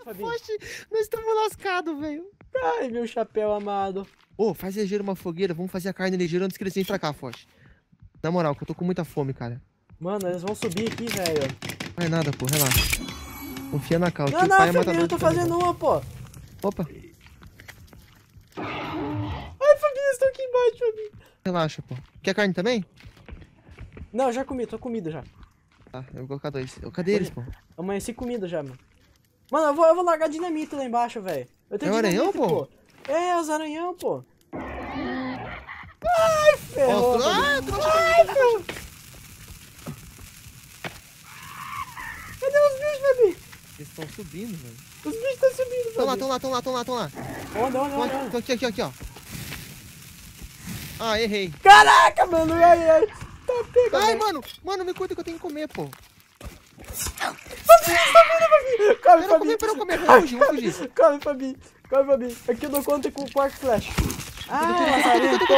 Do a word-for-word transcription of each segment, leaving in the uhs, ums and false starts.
Poxa, nós estamos lascados, velho. Ai, meu chapéu amado. Ô, oh, faz ligeiro uma fogueira. Vamos fazer a carne ligeira antes que eles venham pra cá, Foch. Na moral, que eu tô com muita fome, cara. Mano, eles vão subir aqui, velho. Não é nada, pô. Relaxa. Confia na calma. Não, não, Fabinho, eu tô fazendo uma, pô. Opa. Ai, Fabinho, eles estão aqui embaixo, Fabinho. Relaxa, pô. Quer carne também? Não, eu já comi, tô comido já. Tá, eu vou colocar dois. Cadê eles, pô? Amanheci comida já, mano. Mano, eu vou, eu vou largar dinamite lá embaixo, velho. Eu tenho é o aranhão, pô? pô? É, os aranhão, pô. Ai, ferrou. Oh, ah, trouxa, ai, ferrou. Cadê os bichos, Fabinho? Eles estão subindo, velho. Os bichos estão subindo, velho. Tão lá, tão lá, tão lá, tão lá, tão lá. Onde, onde, onde, onde? Tô aqui, aqui, aqui, ó. Ah, errei. Caraca, mano, ai, ai. Tá pega, ai, véio. mano, mano, me cuida que eu tenho que comer, pô. Fabinho, tá vendo, Fabinho? Come, Fabinho. Pera eu comer, vamos fugir, vamos fugir. Come, Fabinho. Come, Fabinho. Aqui eu dou conta com o quarto flash. Ah, passarinho, pô.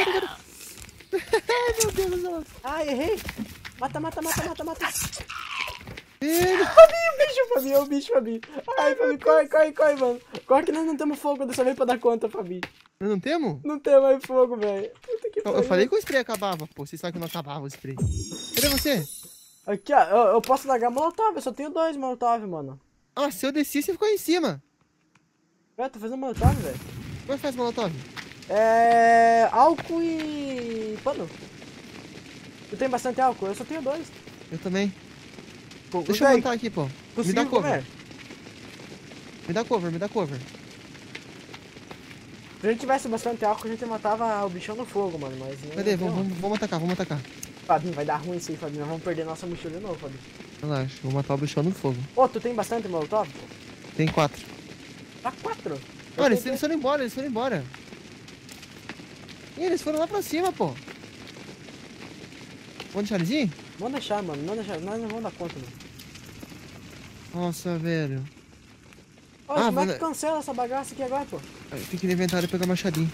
Ai, meu Deus do céu. Ai, errei. Mata, mata, mata, mata, mata. Ele... Fabinho, bicho, Fabinho, é o bicho, Fabinho. Ai, Fabinho, corre, corre, corre, mano. Corre que nós não temos fogo dessa vez pra dar conta, Fabinho. Nós não temos? Não tem mais fogo, velho. Eu, eu falei que o spray acabava, pô. Vocês sabem que não acabava o spray. Cadê você? Aqui, ó. Eu, eu posso largar molotov, eu só tenho dois molotov, mano. Ah, se eu desci, você ficou aí em cima. Ué, tô fazendo molotov, velho. Como é que faz molotov? É... álcool e... pano. Eu tenho bastante álcool, eu só tenho dois. Eu também. Pô, deixa eu montar aqui, pô. Me dá cover. Comer? Me dá cover, me dá cover. Se a gente tivesse bastante álcool, a gente matava o bichão no fogo, mano, mas... Cadê? Vamos, vamos, vamos atacar, vamos atacar. Fabinho, vai dar ruim isso aí, Fabinho. Nós vamos perder nossa mochila de novo, Fabinho. Relaxa, vou matar o bichão no fogo. Ô, tu tem bastante molotov, pô? Tem quatro. Tá quatro? Olha, eles, eles foram embora, eles foram embora. Ih, eles foram lá pra cima, pô. Vamos deixar eles ir? Vamos deixar, mano. Não deixar. Nós não vamos dar conta, mano. Nossa, velho. Ô, ah, como é vou... que cancela essa bagaça aqui agora, pô? Tem que ir no inventário e pegar machadinho.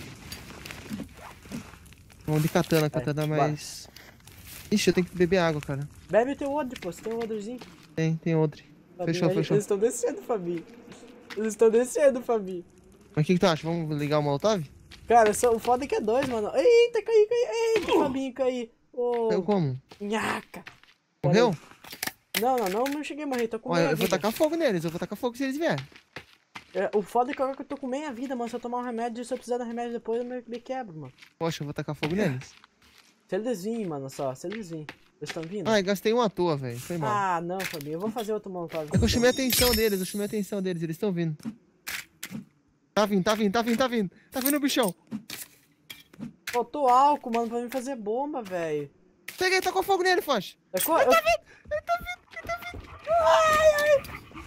Vamos de katana, katana é, mais... Ixi, eu tenho que beber água, cara. Bebe o teu odre, pô. Você tem um odrezinho? Tem, tem odre. Fabinho, fechou, eles, fechou. Eles estão descendo, Fabinho. Eles estão descendo, Fabinho. Mas o que, que tu acha? Vamos ligar o molotov? Cara, só, o foda é que é dois, mano. Eita, caí, caí. Eita, Fabinho, caí. Oh. Eu como? Nhaca. Morreu? Não, não, não, não cheguei a morrer. Tô com Olha, meia eu vou vida. tacar fogo neles, eu vou tacar fogo se eles vierem. É, o foda é que agora que eu tô com meia vida, mano. Se eu tomar um remédio, se eu precisar de um remédio depois, eu me, me quebro, mano. Poxa, eu vou tacar fogo neles. Se eles virem, mano, só. Se eles virem. Eles estão vindo? Ai, gastei um à toa, velho. Foi mal. Ah, não, Fabinho. Eu vou fazer outro molotov. É que eu chamei a atenção deles, eu chamei a atenção deles, eles estão vindo. Tá vindo, tá vindo, tá vindo, tá vindo. Tá vindo o bichão. Faltou álcool, mano, pra mim fazer bomba, velho. Peguei, tacou fogo nele, Foch. É co... Ele eu... tá vindo, ele tá vindo, ele tá vindo. Ai, ai.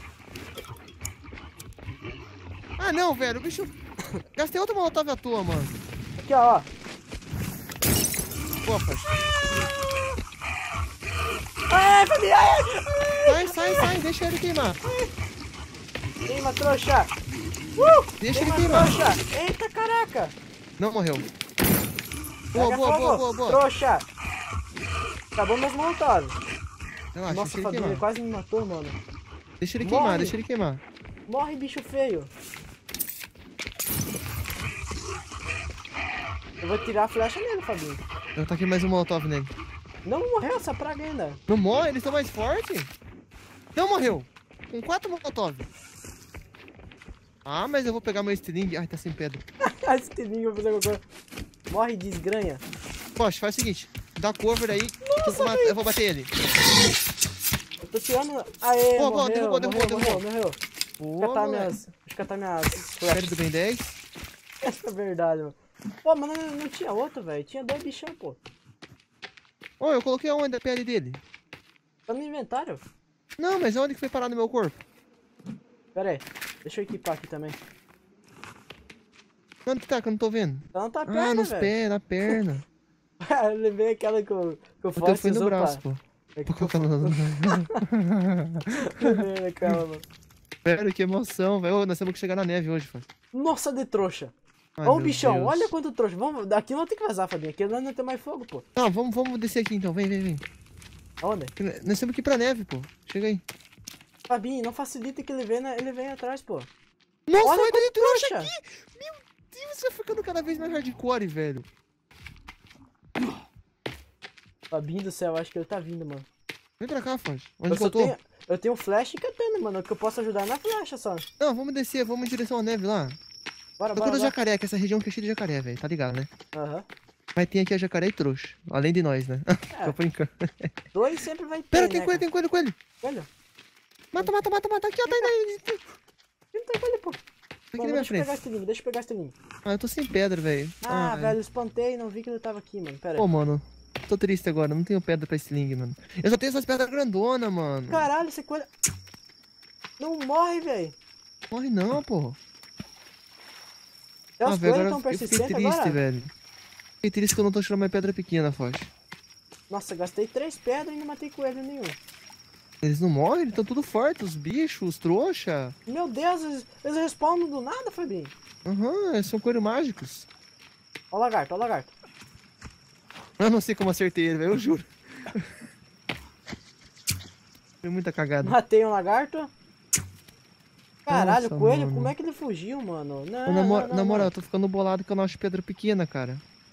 Ah, não, velho, o bicho... Gastei outro molotov à toa, mano. Aqui, ó, ó. Boa, Foch. Ai, Fabinho, ai, Sai, sai, sai, deixa ele queimar. Queima, trouxa. Uh, Deixa ele queima, queimar. trouxa. Eita, caraca. Não morreu. Boa, Pega boa, fogo. boa, boa, boa. Trouxa. Acabou meus molotov. Relaxa, Nossa, deixa ele Fabinho, ele queimar. quase me matou, mano. Deixa ele Morre. queimar, deixa ele queimar. Morre, bicho feio. Eu vou tirar a flecha nele, Fabinho. Eu taquei mais um molotov nele. Não morreu essa praga ainda. Não morre? Eles estão mais fortes? Não morreu. Com quatro molotov. Ah, mas eu vou pegar meu estilingue. Ai, tá sem pedra. Esse tininho, vou fazer alguma coisa. Morre, desgranha. Poxa, faz o seguinte. Dá cover aí. Que eu, vou Nossa, eu vou bater ele. Eu tô tirando... Aê, Boa, boa, morreu, derrubou, morreu, derrubou, morreu, derrubou. morreu. Boa, Vou catar moleque. minhas... Deixa eu catar minhas... Série do Ben dez. Essa é verdade, mano. Pô, mas não, não tinha outro, velho. Tinha dois bichão, pô. Ô, eu coloquei aonde a pele dele? Tá no inventário? Não, mas onde que foi parar no meu corpo? Pera aí. Deixa eu equipar aqui também. Onde que tá que eu não tô vendo? Tá na tua Ah, perna, nos velho. pés, na perna. Eu lembrei aquela que o, que o O teu Fox foi no usou, braço, pá. pô. É que Pô, eu calma. lembrei daquela, mano. Sério, que emoção, velho. Ô, nós temos que chegar na neve hoje, Fábio. Nossa, de trouxa. Ai, Ó o meu bichão, Deus. olha quanto trouxa. Vamos, daqui não tem que vazar, Fabinho. Aqui nós não tem mais fogo, pô. Não, vamos, vamos descer aqui então. Vem, vem, vem. Aonde? Nós temos que ir pra neve, pô. Chega aí. Fabinho, não facilita que ele venha, ele vem atrás, pô. Nossa, Olha vai ter quanto trouxa trouxa. aqui! Meu Deus, vai ficando cada vez mais hardcore, velho. Fabinho do céu, acho que ele tá vindo, mano. Vem pra cá, Foz. Onde Eu que eu só tô? tenho, eu tenho flash e katana, mano, que eu posso ajudar na flecha só. Não, vamos descer, vamos em direção à neve lá. Bora, Procura bora, o bora. jacaré, que essa região aqui é cheia de jacaré, velho. Tá ligado, né? Aham. Mas tem aqui a jacaré e trouxa. Além de nós, né? É. Tô brincando. Dois sempre vai ter, Pera, né, tem coelho, tem coelho, coelho. Olha. Mata, mata, mata, mata. Aqui, ó, tá aí, tá aí. Não tem coelho, pô. Tá aqui Mano, na minha deixa eu pegar frente. estelinho, deixa eu pegar estelinho. Ah, eu tô sem pedra, velho. Ah, Ai. velho, espantei e não vi que ele tava aqui, mano. Pera aí. Pô, mano. Tô triste agora, não tenho pedra pra sling, mano. Eu só tenho essas pedras grandonas, mano. Caralho, esse coelho... Não morre, velho. Morre não, pô. É, os Ah, velho, coelhos agora tão eu fiquei persistentes triste, agora? velho. Fiquei triste que eu não tô tirando mais pedra pequena, Foz. Nossa, gastei três pedras e não matei coelho nenhum. Eles não morrem, eles tão tudo fortes, os bichos, os trouxa. Meu Deus, eles, eles respawnam do nada, Fabinho. Aham, eles são coelhos mágicos. Ó o lagarto, ó o lagarto. Eu não sei como acertei ele, velho, eu juro. Foi muita cagada. Matei um lagarto. Caralho, Nossa, o coelho, mano. como é que ele fugiu, mano? Não, Ô, na, mo- não, não, na moral, não. eu tô ficando bolado que eu não acho pedra pequena, cara.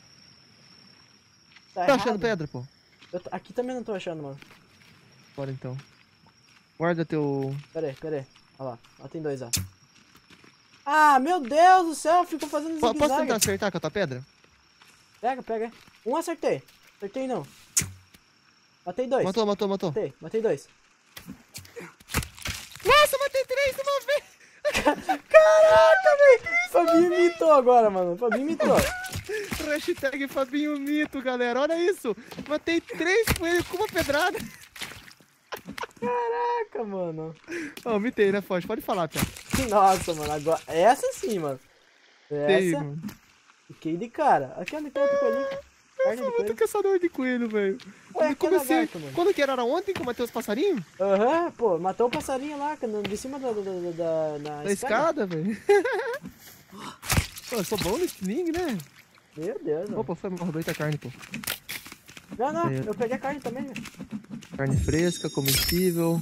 Tá Tá errado. achando pedra, pô? Eu tô- aqui também não tô achando, mano. Bora então. Guarda teu... Pera aí, pera aí. Olha lá, ó, tem dois, ó. Ah, meu Deus do céu, ficou fazendo Po- Posso tentar zigue-zague. acertar com a tua pedra? Pega, pega. Um acertei. Acertei não. Matei dois. Matou, matou, matou. Matei, matei dois. Nossa, matei três de uma vez! Caraca, velho! Fabinho mitou agora, mano. Fabinho mitou. Hashtag Fabinho Mito, galera. Olha isso. Matei três coelhos com uma pedrada. Caraca, mano. Ó, mitei, né, Foz? Pode falar, Pia. Nossa, mano. Agora... Essa sim, mano. Mitei, Essa. mano. Fiquei de cara. Aqui, onde tem outro coelhinho? Carne de Muito coelho. caçador de coelho, velho. Ué, Eu aqui é comecei... lagarto, mano. Quando que era? Era ontem que eu matei os passarinhos? Aham, pô. Matou o passarinho lá, no- de cima da, da, da, da, da Da escada, velho. Pô, eu sou bom no sling, né? Meu Deus, mano. Opa, foi mal, roubei tua carne, pô. Não, não. É. Eu peguei a carne também, velho. Carne fresca, comestível.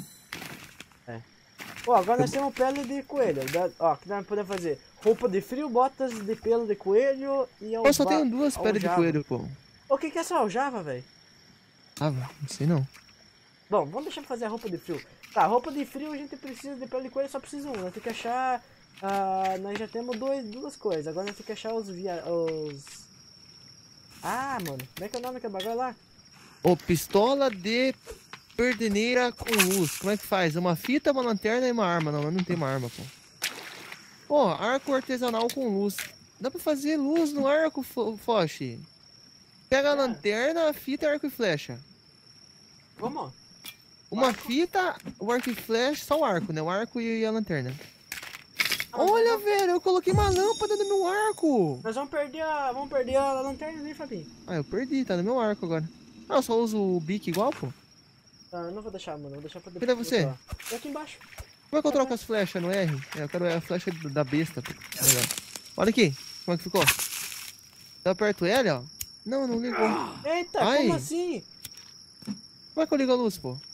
Ó, agora nós temos pele de coelho. Da- Ó, o que nós podemos fazer? Roupa de frio, botas de pelo de coelho e Eu só alva- tenho duas peles de aljava. coelho, pô. O que que é essa aljava, velho? Ah, não sei não. Bom, vamos deixar pra fazer a roupa de frio. Tá, roupa de frio a gente precisa de pele de coelho, só precisa um. Nós temos que achar... ah, nós já temos dois, duas coisas. Agora nós temos que achar os via... os... Ah, mano. Como é que é o nome daquele bagulho lá? Ô, pistola de perdeneira com luz. Como é que faz? Uma fita, uma lanterna e uma arma. Não, mas não tem uma arma, pô. Ó, arco artesanal com luz. Dá pra fazer luz no arco, Fo- Foche. Pega a É. lanterna, a fita, arco e flecha. Vamos. Uma fita, o arco e flecha, só o arco, né? O arco e a lanterna. Ah, Olha, nós, velho, eu coloquei uma lâmpada no meu arco. nós vamos perder a... Vamos perder a lanterna ali, Fabinho. Ah, eu perdi, tá no meu arco agora. Ah, eu só uso o bico igual, pô. Ah, eu não vou deixar, mano. Vou deixar pra Cadê você? Vou Tô aqui embaixo. Como é que eu troco as flechas no R? É, eu quero a flecha da besta. Pô. Olha lá. Olha aqui, como é que ficou? Eu aperto L, ó. Não, não ligou. Eita, Ai. como assim? Como é que eu ligo a luz, pô?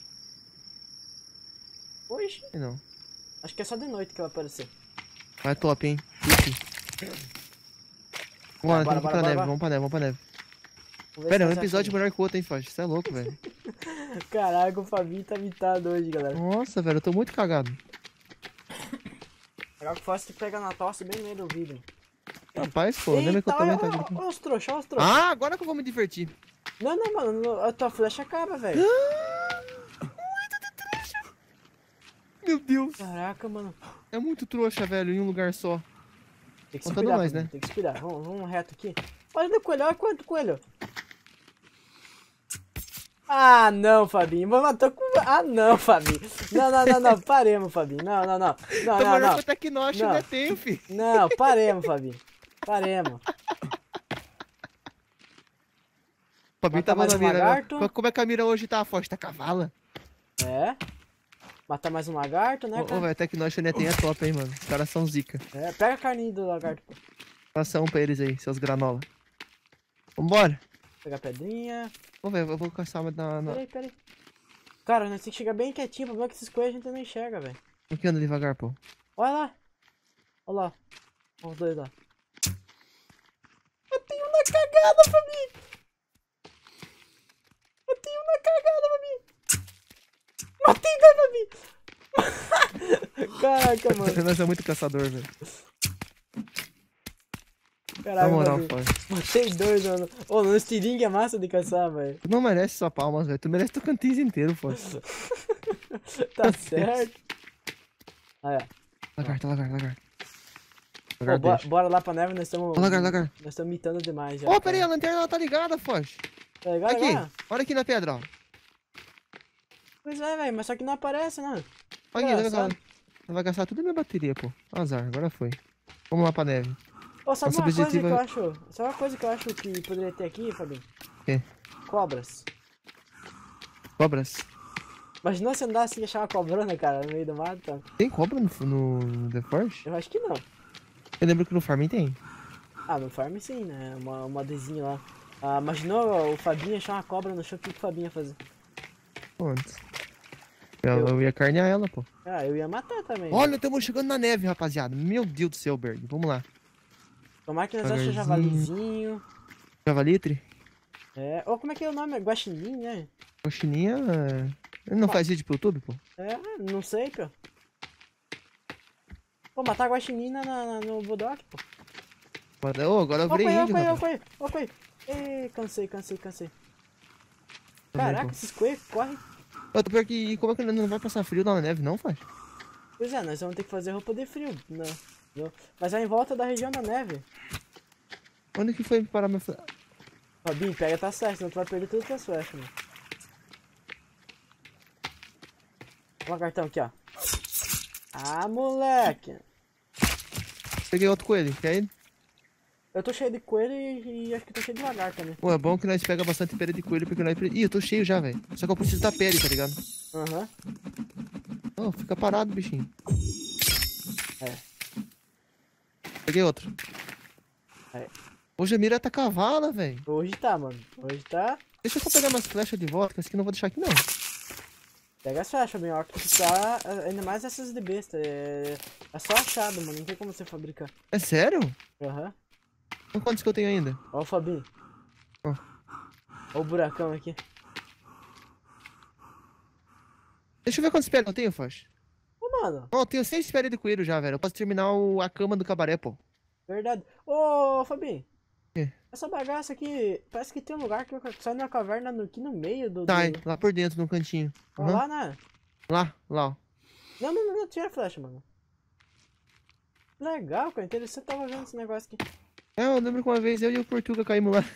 Oxe. Sei não. Acho que é só de noite que vai aparecer. Vai top, hein? Pique. Vamos lá, bora, vamos pra bora, neve, bora. vamos pra neve, vamos pra neve. Vamos ver Pera, é se um nós episódio achamos. melhor que o outro, hein, Foge? Você é louco, velho. Caraca, o Fabinho tá mitado hoje, galera. Nossa, velho, eu tô muito cagado. Legal que fácil que pega na tosse bem no meio do vídeo. Rapaz, pô, lembra que eu Eita, também olha, tava olha, aqui. olha os trouxas, olha os trouxas. Ah, agora que eu vou me divertir. Não, não, mano, não- a tua flecha acaba, velho. Meu Deus. Caraca, mano. É muito trouxa, velho, em um lugar só. Tem que Contando inspirar, nós, Fabinho, né? tem que inspirar. Vamos, vamos reto aqui. Olha o coelho, olha quanto coelho. Ah, não, Fabinho. Mas matou com... Ah, não, Fabinho. Não, não, não, não. Paremos, Fabinho. Não, não, não. Não, Tô não, melhor não. que o Tecnosh Não. ainda tem, fi. Não, paremos, Fabinho. Paremos. O Fabinho Matar tava mais na um mira. lagarto. Agora. Como é que a mira hoje tá? Forte, tá cavala. É. Matar mais um lagarto, né, Ô, ô, cara? velho, Tecnosh ainda tem é top, hein, mano. Os caras são zica. É, pega a carninha do lagarto. Pô. Ação pra eles aí, seus granola. Vambora. Pegar pedrinha. Ô, velho, eu vou caçar na... na... Peraí, peraí. Cara, nós temos que chegar bem quietinho, o problema é que esses coelhos a gente não enxerga, velho. Por que anda devagar, pô? Olha lá. Olha lá. Olha os dois lá. Eu tenho uma cagada, família. Eu tenho uma cagada, família. Matei dois, família. Caraca, mano. Nós é muito caçador, velho. Caraca, Na moral, Fabi. pô. Matei dois, mano. Ô, no estiringue é massa de caçar, velho. Tu não merece só palmas, velho. Tu merece teu cantins inteiro, pô. Tá certo. Ah, é. Lagarto, lagarto, lagarto. Pô, Lagarto bora, deixa. bora lá pra neve, nós estamos. Ó, lagarto, lagarto. Nós estamos mitando demais já. Ó, cara. peraí, a lanterna ela tá ligada, Foz. Tá ligado Aqui, agora? olha aqui na pedra, ó. Pois é, velho, mas só que não aparece, né? Aqui, tá Engraçado. ligado? Vai gastar tudo a minha bateria, pô. Azar, agora foi. Vamos lá pra neve. Ô, sabe Nosso uma coisa objetivo que eu é- acho. Sabe uma coisa que eu acho que poderia ter aqui, Fabinho? O quê? Cobras. Cobras. Imagina você andar assim e achar uma cobrona, cara, no meio do mato. Tem cobra no, no, no The Forge? Eu acho que não. Eu lembro que no Farming tem. Ah, no farm sim, né? Uma, uma desenho lá. Ah, imaginou o Fabinho achar uma cobra no chão, o que que o Fabinho ia fazer? Antes. Eu, eu ia carnear ela, pô. Ah, eu ia matar também. Olha, estamos chegando na neve, rapaziada. Meu Deus do céu, Berg. Vamos lá. Tomara que nós achamos Devagarzinho. javalizinho. Javalitre? É. Ô, como é que é o nome? É Guaxinim, né? Coxininha. Ele não faz vídeo pro YouTube, pô? É, não sei, pô. Pô, matar Guaxinim na, na, no Bodoc, pô. Mas, ô, agora eu Ó, virei coelho, ó, índio, coelho, ó, rapaz. coelho, ó, coelho. Ê, cansei, cansei, cansei. Também, Caraca, pô. esses coelhos correm. Ô, tô pior que e como é que não vai passar frio na neve, não, faz? Pois é, nós vamos ter que fazer roupa de frio, né? Não. Mas é em volta da região da neve. Onde que foi parar minha... fle- Fabinho, pega tua flecha, senão tu vai perder todas as tuas flechas, mano. Ó, cartão aqui, ó. Ah, moleque. Peguei outro coelho, quer ele? Eu tô cheio de coelho e, e acho que tô cheio de lagarto também. Pô, é bom que nós pega bastante pele de coelho, porque nós... pre- Ih, eu tô cheio já, velho. Só que eu preciso da pele, tá ligado? Aham. Ô, fica parado, bichinho. É. Peguei outro. É. Hoje a mira tá cavala, velho. Hoje tá, mano. Hoje tá. Deixa eu só pegar minhas flechas de volta, que esse aqui eu não vou deixar aqui, não. Pega as flechas, bem, ó. Que tá. Ainda mais essas de besta. É, é só achado, mano. Não tem como você fabricar. É sério? Aham. Então quantos que eu tenho ainda? Ó o Fabinho. Ó. Ó o buracão aqui. Deixa eu ver quantos pele eu tenho, Foz. Ô, mano. Ó, eu tenho seis pele de coelho já, velho. Eu posso terminar o... a cama do cabaré, pô. Verdade. Ô, Fabinho. quê? Essa bagaça aqui. Parece que tem um lugar que sai numa caverna no, aqui no meio do. Sai, do... lá por dentro, no cantinho. Ó, Aham. lá, né? Lá, lá, ó. Não, não, não, não. Tira a flecha, mano. Legal, cara. Interessante. Tava vendo esse negócio aqui. É, eu lembro que uma vez eu e o Portuga caímos lá.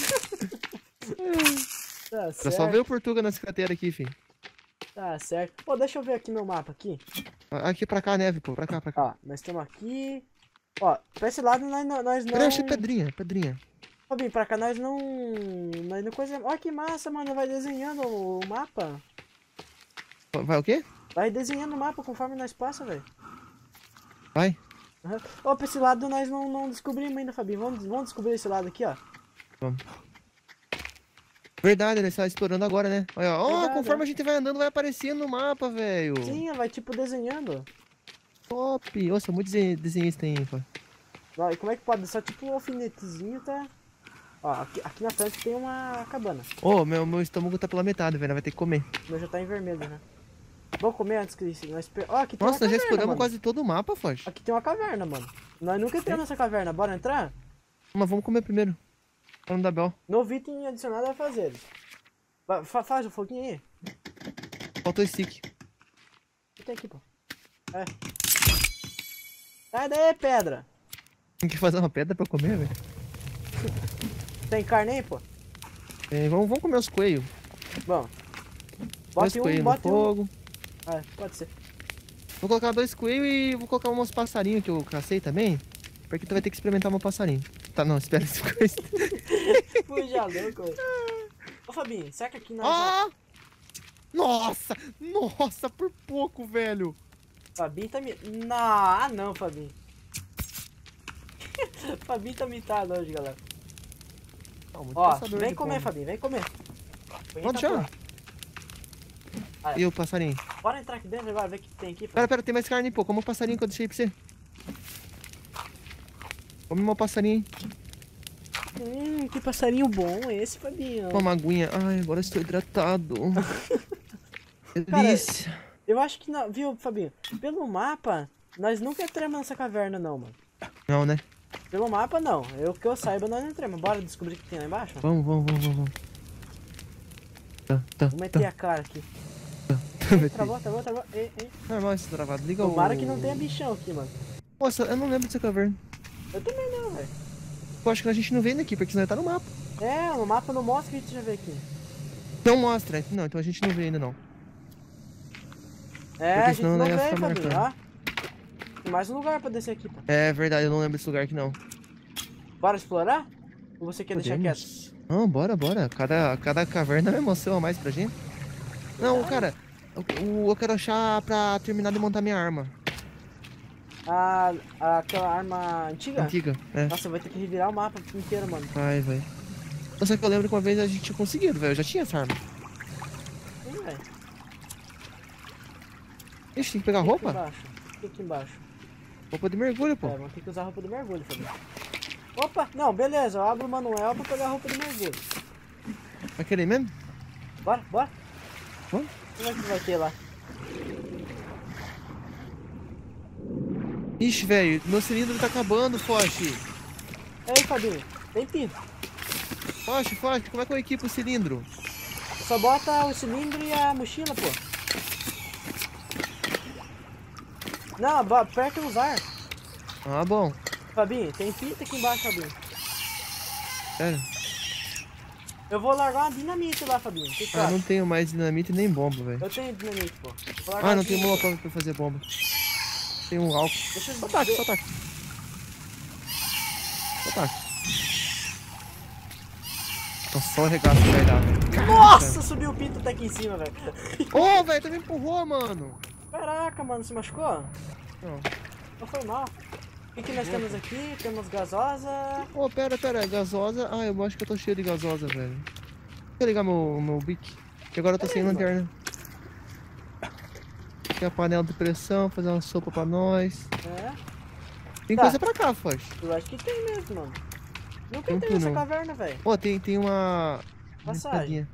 Tá Era certo. só ver o Portuga nessa cratera aqui, filho. Tá certo. Pô, deixa eu ver aqui meu mapa aqui. Aqui pra cá, neve, pô. Pra cá, pra cá. Ó, nós estamos aqui. Ó, pra esse lado nós, não- nós não. Peraí, achei pedrinha, pedrinha. Ó, bem, pra cá nós não. Nós não coisa. Ó, que massa, mano. Vai desenhando o mapa. Vai o quê? Vai desenhando o mapa conforme nós passa, velho. Vai. Uhum. Ó, pra esse lado nós não, não descobrimos ainda, Fabinho. Vamos, vamos descobrir esse lado aqui, ó. Vamos. Verdade, ele está explorando agora, né? Olha, ó, Verdade, conforme é. a gente vai andando, vai aparecendo no mapa, velho. Sim, vai tipo desenhando. Top. Nossa, muito desen- desenhista aí, pô. Ó, e como é que pode? Só tipo um alfinetezinho, tá? Ó, aqui, aqui na frente tem uma cabana. Ô, meu, meu estômago tá pela metade, velho. Vai ter que comer. O meu já tá em vermelho, né? Vamos comer antes que nós... pe- Ó, aqui tem Nossa, uma nós já caverna, exploramos mano. quase todo o mapa, Foz. Aqui tem uma caverna, mano. Nós nunca entramos nessa caverna. Bora entrar? Mas vamos comer primeiro. Pra não dar bel. Novo item adicionado a fazer. Fa- fa- faz o foguinho aí. Faltou stick. Tem aqui, pô. É. Sai daí, pedra. Tem que fazer uma pedra pra comer, velho. Tem carne aí, pô? É, vamos, vamos comer os coelhos. Bom. Dois Bote um, coelhos no bote um. fogo. Ah, pode ser. Vou colocar dois coelhos e vou colocar uns passarinhos que eu cacei também. Porque tu vai ter que experimentar meu passarinho. Tá, não, espera esse coisa. Fuja louco, velho. Ô, Fabinho, será que aqui nós... Ah! Nossa! Nossa, por pouco, velho! Fabinho tá me... Não, ah não, Fabinho. Fabinho tá mitado hoje, galera. Não, muito Ó, caçador vem de comer, pombo. Fabinho, vem comer. Põe Pode tá já. lá. Ah, é. E o passarinho? Bora entrar aqui dentro agora, ver o que tem aqui. Pera, pera, tem mais carne, pô. Como o passarinho que eu deixei pra você. Come meu passarinho. Hum, que passarinho bom esse, Fabinho. Uma aguinha. Ai, agora estou hidratado. Delícia. Cara, eu acho que não, viu, Fabinho? Pelo mapa, nós nunca entramos nessa caverna não, mano. Não, né? Pelo mapa não. Eu que eu saiba, nós não entramos. Bora descobrir o que tem lá embaixo? Vamos, vamos, vamos, vamos. Tá, tá, Vou meter tá, a cara aqui. tá. Ei, travou, travou, travou. Ei, ei. Normal esse travado. Liga o... Tomara que não tenha bichão aqui, mano. Nossa, eu não lembro dessa caverna. Eu também não, velho. Eu acho que a gente não veio daqui, porque senão tá no mapa. É, no mapa não mostra que a gente já veio aqui. Não mostra. Não, então a gente não veio ainda não. É, Porque a gente senão não não ia veio, ficar Fabinho, marcando. ó. Tem mais um lugar pra descer aqui, pô. É verdade, eu não lembro desse lugar aqui não. Bora explorar? Ou você quer deixar quieto? Podemos? Não, bora, bora. Cada, cada caverna é uma emoção a mais pra gente. Não, cara, eu, eu quero achar pra terminar de montar minha arma. A, a, aquela arma antiga? Antiga, é. Nossa, vai ter que revirar o mapa inteiro, mano. Vai, vai. Só que eu lembro que uma vez a gente tinha conseguido, velho. Eu já tinha essa arma. Hum, velho. Ixi, tem que pegar Aqui roupa? embaixo. Aqui, aqui embaixo. Roupa de mergulho, pô. É, vamos ter que usar a roupa de mergulho, Fabinho. Opa, não, beleza, eu abro o manual pra pegar a roupa de mergulho. Vai querer mesmo? Bora, bora. Vamos? Como é que vai ter lá? Ixi, velho, meu cilindro tá acabando, Foche. Ei, Fabinho, tem pinto. Foche, Foche, como é que eu equipo o cilindro? Só bota o cilindro e a mochila, pô. Não, aperta o usar. Ah, bom. Fabinho, tem pinto aqui embaixo, Fabinho. Sério? Eu vou largar uma dinamite lá, Fabinho. O que que Ah, acha? não tenho mais dinamite nem bomba, velho. Eu tenho dinamite, pô. Vou largar Ah, não uma tem dinamite. molotov pra fazer bomba. Tem um álcool. Deixa eu Só taca, ver. só taca. Só taca. Nossa, só o regaço que vai dar, velho. Nossa, subiu o pinto até aqui em cima, velho. Ô, oh, velho, tu me empurrou, mano. Caraca, mano, se machucou? Não. Não foi mal. O que, que nós temos aqui? Temos gasosa. Ô, oh, pera, pera, gasosa. Ah, eu acho que eu tô cheio de gasosa, velho. Deixa eu ligar meu, meu bic. Que agora eu tô sem lanterna. Aqui a panela de pressão, fazer uma sopa pra nós. É? Tem Tá. coisa pra cá, Foz. Eu acho que tem mesmo, mano. Nunca Tem entrei que nessa não. caverna, velho. Ó, oh, tem, tem uma... Passagem.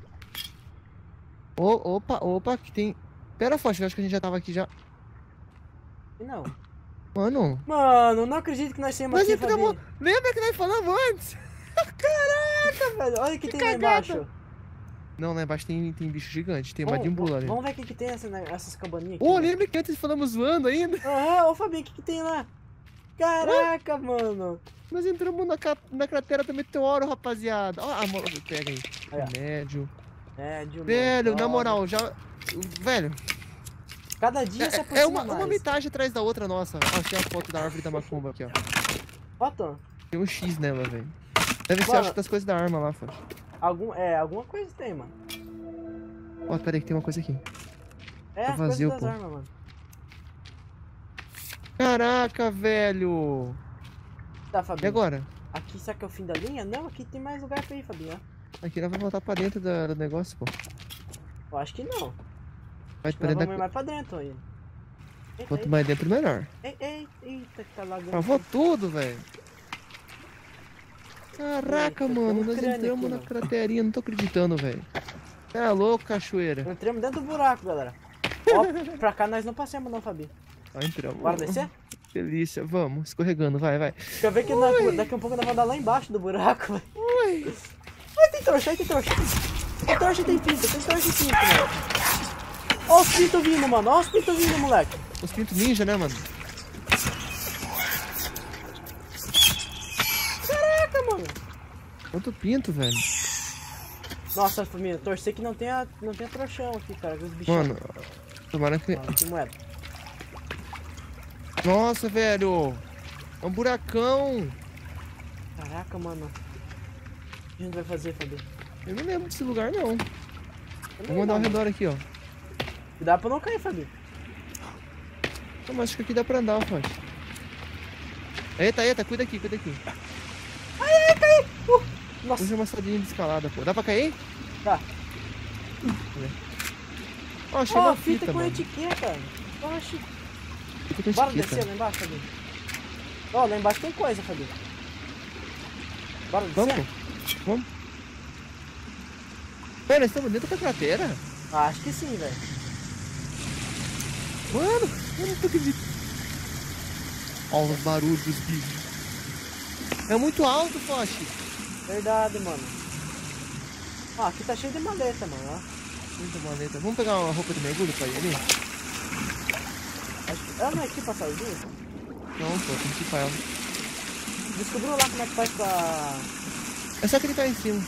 Ô, opa, opa, que tem... Pera, Foz, eu acho que a gente já tava aqui já. E não. Mano... Mano, não acredito que nós temos Mas aqui, ele Fabinho. tamo... Lembra que nós falamos antes? Caraca, velho. Olha o que, Que tem lá cagada. embaixo. Não, lá embaixo tem, tem bicho gigante, tem uma Vamos, dimbula ali. vamos ver o que, que tem essa, né, essas cabaninhas aqui. Ô, velho. lembra que antes falamos zoando ainda? Aham, ô Fabinho, o que, que tem lá? Caraca, mano. Nós entramos na, ca- na cratera do meteoro, rapaziada. Ó, a mola, pega aí. Aí, ó. Remédio. É, de um Velho, modo. na moral, já... Velho, Cada dia é, se é aproxima uma, uma mais. metade atrás da outra nossa. Ó, achei a foto da árvore da macumba aqui, ó. Bota. Tem um X nela, velho. Deve ser, Mano. acho, das coisas da arma lá, Fox. Algum, é, alguma coisa tem, mano. Ó, pera aí que tem uma coisa aqui. É, Tá as coisas vazio, das pô. armas, mano. Caraca, velho. Tá, E Fabinho. agora? Aqui, será que é o fim da linha? Não, aqui tem mais lugar pra ir, Fabinho. Aqui nós vamos voltar pra dentro da- do negócio, pô. Eu acho que não. Vai Acho que pra nós dentro vamos ir da... mais pra dentro ainda. Eita, Quanto eita, mais dentro, melhor. ei, ei, eita, que tá lagando. Travou tudo, velho. Caraca, Eita, tem mano, um nós crânio entramos aqui, na mano. craterinha, não tô acreditando, velho. É louco, cachoeira. Entramos dentro do buraco, galera. Ó, pra cá nós não passamos não, Fabinho. Ó, entramos. Bora descer? Delícia, vamos, escorregando, vai, vai. Quer ver que nós- daqui a pouco nós vamos dar lá embaixo do buraco, velho. Ui. Ai, tem trouxa, ai, tem trouxa. Tem trouxa e tem pinto, tem trouxa e pinto, mano. Ó os pintos vindo, mano. Ó os pintos vindo, moleque. Os pintos ninja, né, mano? Caraca, mano. Quanto pinto, velho. Nossa, família, torcer que não tenha, não tenha trouxão aqui, cara. Os bichos. Mano, tomara que... Mano, que moeda. Nossa, velho. É um buracão. Caraca, mano. O que a gente vai fazer, Fabi? Eu não lembro desse lugar, não. Eu Vou mandar ao não, redor aqui, ó. Cuidado pra não cair, Fabi. Não, mas acho que aqui dá pra andar, Foz. Eita, eita, cuida aqui, cuida aqui. Uh, nossa, Usa uma escadinha de escalada, pô. Dá pra cair? tá. Ó, chegou Ó, a fita, fita, com mano. etiqueta. Oxi. Fita com Bora etiqueta. descer lá embaixo, Fabinho. Ó, lá embaixo tem coisa, Fabinho. Bora descer? Vamos, pô. Vamos. Pera, nós estamos dentro da cratera? Ah, acho que sim, velho. Mano, eu não tô acreditando. Ó, os barulhos dos bichos. É muito alto, Foch. Verdade, mano. Ó, aqui tá cheio de maleta, mano, ó. Muita maleta. Vamos pegar uma roupa de mergulho pra ir ali? Acho que... Ela não é aqui pra sozinha? Não, pô, tem que ir pra ela. Descobriu lá como é que faz pra... É só clicar em cima.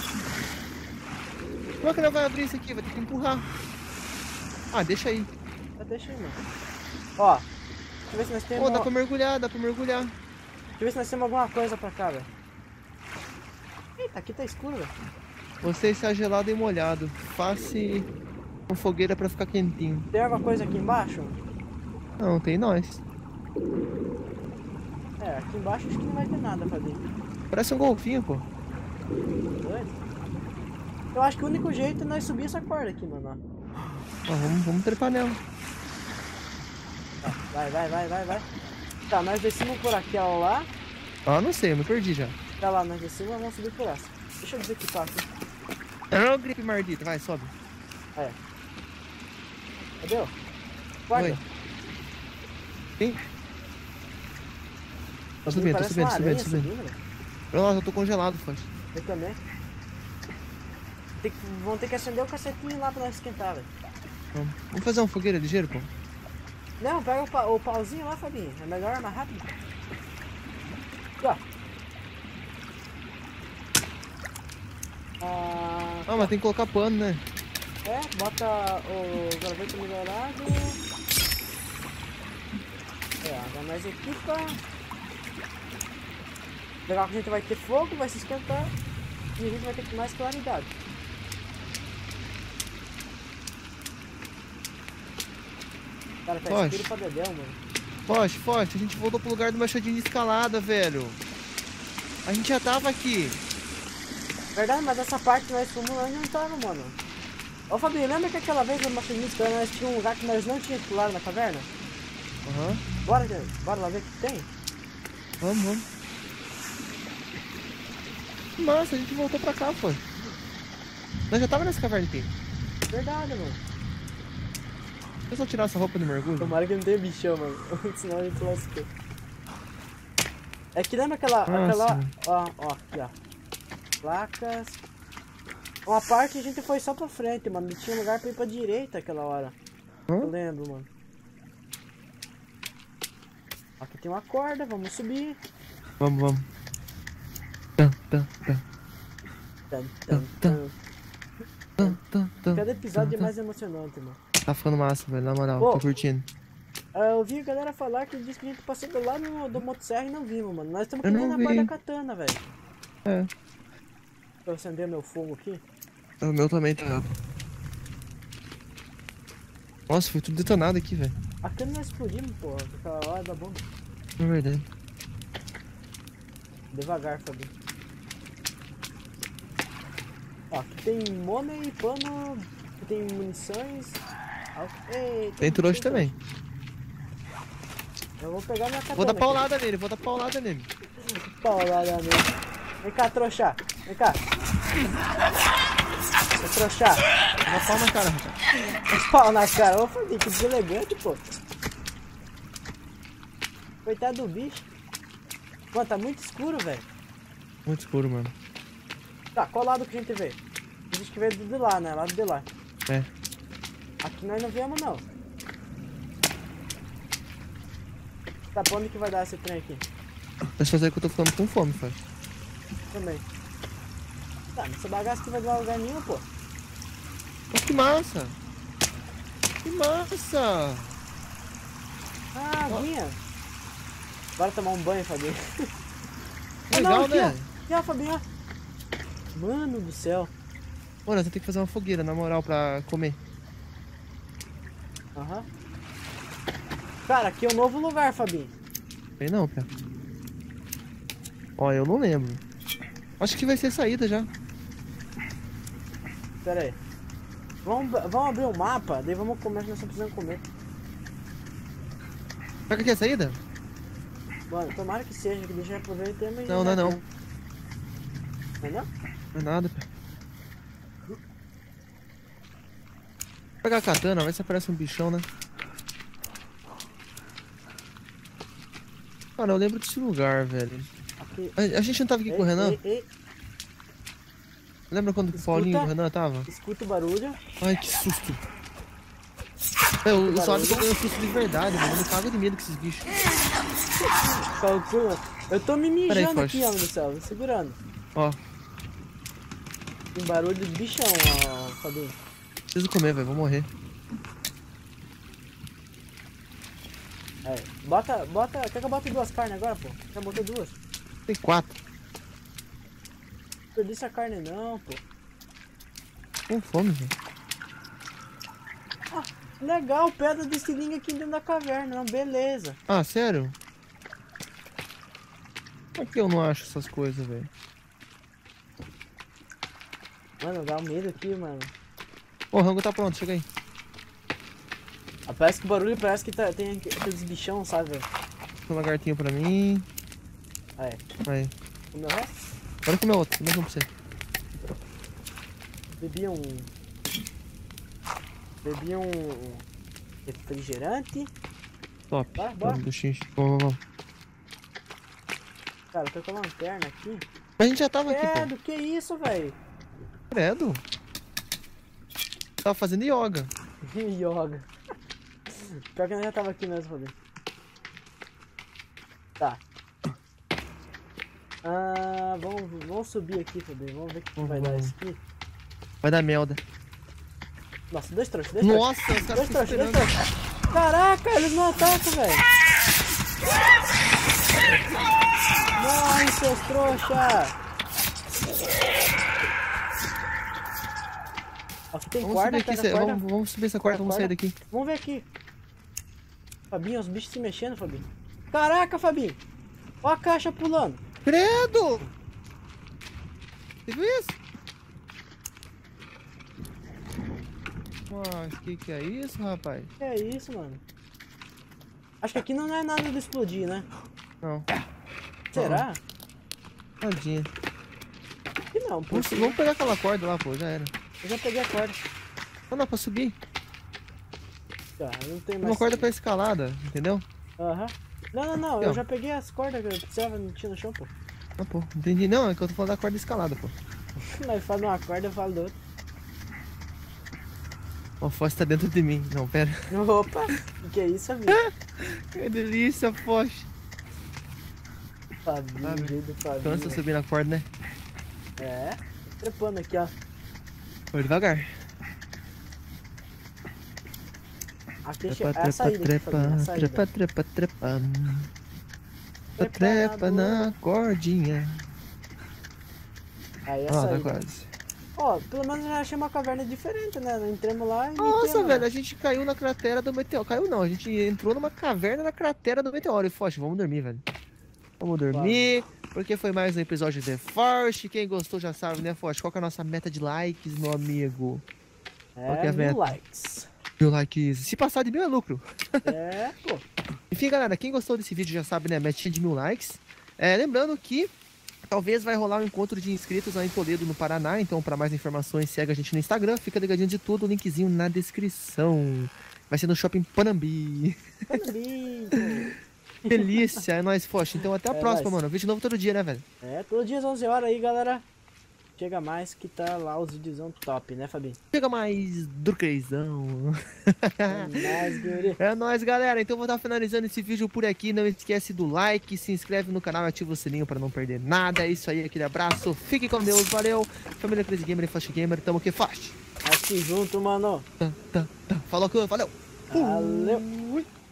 Como é que ela vai abrir isso aqui? Vai ter que empurrar. Ah, deixa aí. Ah, deixa aí, mano. Ó, deixa eu ver se nós temos... Pô, dá pra mergulhar, dá pra mergulhar. Deixa eu ver se nós temos alguma coisa pra cá, velho. Eita, aqui tá escuro, velho. Você está gelado e molhado. Faça uma fogueira pra ficar quentinho. Tem alguma coisa aqui embaixo? Não, tem nós. É, aqui embaixo acho que não vai ter nada, Fabinho. Parece um golfinho, pô. Doido. Eu acho que o único jeito é nós subir essa corda aqui, mano. ó. Ó, vamos, vamos trepar nela. Tá, vai, vai, vai, vai, vai. Tá, nós descemos por aquela lá. Ah, não sei, eu me perdi já. Tá lá, nós descemos, vamos subir por essa. Deixa eu desequipar aqui. Não, gripe mardita, vai, sobe. É. Cadê? ó? Guarda. Oi. Sim. Tá subindo, tá Parece subindo, uma subindo, aranha subindo. subindo, velho. Nossa, eu tô congelado, Foch. Eu também. Tem que, vão ter que acender o cacetinho lá pra nós esquentar, velho. Vamos. Vamos fazer uma fogueira ligeiro, pô. Não, pega o, pa, o pauzinho lá, Fabinho. É melhor, mais rápido. Aqui, ó. Ah, Ah, mas tem que colocar pano, né? é, bota o graveto melhorado. É, agora nós equipa. Legal que a gente vai ter fogo, vai se esquentar. E a gente vai ter mais claridade. Cara, tá Poxa. escuro pra dedéu, mano. Foch, Foch, a gente voltou pro lugar do machadinho de escalada, velho. A gente já tava aqui. Verdade, mas essa parte que nós fomos lá não tava, mano. Ô Fabinho, lembra que aquela vez no machinista nós tinha um lugar que nós não tínhamos pulado na caverna? Aham. Bora, gente. Bora lá ver o que tem? Vamos, vamos. Nossa, a gente voltou pra cá, pô. Nós já tava nessa caverna aqui. Verdade, mano. Deixa eu só tirar essa roupa de mergulho. Tomara que não tenha bichão, mano. Senão a gente lascou. É que lembra aquela. Nossa. aquela. Ó, ó, aqui, ó. Placas. Uma parte a gente foi só pra frente, mano. E tinha lugar pra ir pra direita aquela hora. Hã? Eu lembro, mano. Aqui tem uma corda, vamos subir. Vamos, vamos. Tan, tan, tan, Tan, tan, tan. tan, tan, tan, Cada episódio tan, é mais emocionante, mano. Tá ficando massa, velho, na moral, Pô. tô curtindo. Ah, eu vi a galera falar que disse que a gente passou do lado do, do motosserra e não vimos, mano. Nós estamos Eu aqui não na vi. parte da katana, velho. É, Pra eu acender meu fogo aqui. o meu também tá. Nossa, foi tudo detonado aqui, velho. Aqui nós explodimos, porra, aquela hora da bomba. É verdade. Devagar, Fabinho. Ó, aqui tem money, pano, aqui tem munições. Al- Ei, Tem trouxa tem também. trouxa. Eu vou pegar minha katana. Vou dar aqui. paulada nele, vou dar paulada nele. Paulada mesmo. Vem cá, trouxa. Vem cá. Seu trouxa. Dá pau na cara, rapaz. Pau na cara. Ô, Fabinho, que deselegante, pô. Coitado do bicho. Mano, tá muito escuro, velho. Muito escuro, mano. Tá, qual lado que a gente veio? A gente que veio de lá, né? Lado de lá. É. Aqui nós não viemos, não. Tá, pra onde que vai dar esse trem aqui? Deixa eu fazer que eu tô ficando com fome, pai. Também. Tá, mas essa bagaça aqui vai dar lugar nenhum, pô. Mas que massa! Que massa! Ah, Ó. vinha. Bora tomar um banho, Fabinho. Ah, Legal, não, aqui, né? ó. Aqui, ó, Fabinho, ó. Mano do céu. Mano, você tem que fazer uma fogueira, na moral, pra comer. Aham. Cara, aqui é um novo lugar, Fabinho. Sei não, cara. Ó, eu não lembro. Acho que vai ser saída já. Pera aí. Vamos, vamos abrir o mapa, daí vamos comer, nós só precisamos comer. Será que aqui é a saída? Mano, tomara que seja, que deixa eu aproveitar, mas... Não, não é não. Não é não? Não é nada, pé. Vou pegar a katana, vai se aparece um bichão, né? Cara, eu lembro desse lugar, velho. Aqui. A, a gente não tava aqui Ei, com o Renan? ei, ei. Lembra quando o Escuta. Paulinho e o Renan tava? Escuta o barulho. Ai, que susto. É, eu, eu só acho que eu ganho susto de verdade, mano. Eu não cago de medo com esses bichos. Calcula. Eu tô me mijando Peraí, aqui, Foch. homem do céu, segurando. Ó, Tem barulho de bichão, ó, Fabinho. preciso comer, velho. Vou morrer. Aí, bota, bota, quer que eu bote duas carnes agora, pô? Já botei duas. Tem quatro. Não perdi essa carne não, pô. Com fome, velho. Ah, legal, pedra de estilingue aqui dentro da caverna, não, beleza. Ah, sério? Por que eu não acho essas coisas, velho? Mano, dá um medo aqui, mano. Ô, o rango tá pronto, chega aí. Ah, parece que o barulho parece que tá, tem aqueles bichão, sabe, velho? Um lagartinho pra mim. Aí, Aí. o meu resto? Bora comer outro, mais um pra você. Bebi um... Bebi um... refrigerante. Top. Bora, bora. Vamos do xixi. Vamos, vamos. Cara, eu tô com a lanterna aqui. Mas a gente já tava aqui, pô. Credo, que isso, velho? Credo. Tava fazendo yoga. Yoga. Pior que eu já tava aqui mesmo, Rodrigo. Tá. Ah, vamos, vamos subir aqui, Rodrigo. Vamos ver o que, que vai Uhum. dar isso aqui. Vai dar merda. Nossa, dois trouxas, dois trouxas. Nossa, os caras Dois ficam trouxas, dois esperando. trouxas. Caraca, eles não atacam, velho. Morre, seus trouxas. Aqui tem Vamos corda, subir aqui, pega cê- corda. vamos, vamos subir essa corda, vamos sair Corda. daqui. Vamos ver aqui. Fabinho, os bichos se mexendo, Fabinho. Caraca, Fabinho. Olha a caixa pulando. Credo! Você viu isso? Mas que que é isso, rapaz? Que é isso, mano? Acho que aqui não é nada de explodir, né? Não, Será? tadinha. Que não, pô. Vamos, vamos pegar aquela corda lá, pô, já era. Eu já peguei a corda. Não dá pra subir. Tá, não tem Tem mais. uma corda pra escalada, entendeu? Aham. Não, não, não. Aqui, Eu ó. já peguei as cordas que eu precisava, não tinha no chão, pô. Ah, pô, entendi. Não, é que eu tô falando da corda escalada, pô. Nós faz uma corda, eu falo do outro. Ó, a Foz tá dentro de mim. Não, pera. Opa! O que é isso, amigo? Que delícia, Foz. Fabinho, Sabe? jeito do Cansa Fabinho. subir na corda, né? É. Trepando aqui, ó. Foi devagar. Aqui Trepa, é a trepa, saída aqui, trepa, Fabinho, a saída. trepa, trepa, trepa. Trepa Trepa na na cordinha. Aí é a Ó, tá saída. quase. Ó, pelo menos já achei uma caverna diferente, né? Nós entramos lá e Nossa, metemos, velho, né? a gente caiu na cratera do meteoro. Caiu não, a gente entrou numa caverna na cratera do meteoro. E Foch, vamos dormir, velho. Vamos dormir, porque foi mais um episódio de The Forest. Quem gostou já sabe, né, Foch? Qual que é a nossa meta de likes, meu amigo? Qual que é É, a mil meta? likes. Mil likes. Se passar de mil é lucro. É, pô. Enfim, galera, quem gostou desse vídeo já sabe, né? Metinha de mil likes. É, lembrando que talvez vai rolar um encontro de inscritos lá em Toledo, no Paraná. Então, para mais informações, segue a gente no Instagram. Fica ligadinho de tudo, linkzinho na descrição. Vai ser no Shopping Panambi. Panambi, pô. Delícia, é nóis, Foch. Então, até a É próxima, nóis. mano. Vídeo novo todo dia, né, velho? É, todo dia às onze horas aí, galera. Chega mais que tá lá os videozão top, né, Fabinho? Chega mais durcreizão. É nóis, guri. É nóis, galera. Então, vou estar finalizando esse vídeo por aqui. Não esquece do like, se inscreve no canal e ativa o sininho para não perder nada. É isso aí, aquele abraço. Fique com Deus, valeu. Família Crazy Gamer e Flash Gamer, tamo que faz. Aqui junto, mano. Tá, tá, tá. Falou, que valeu. Valeu. Fui.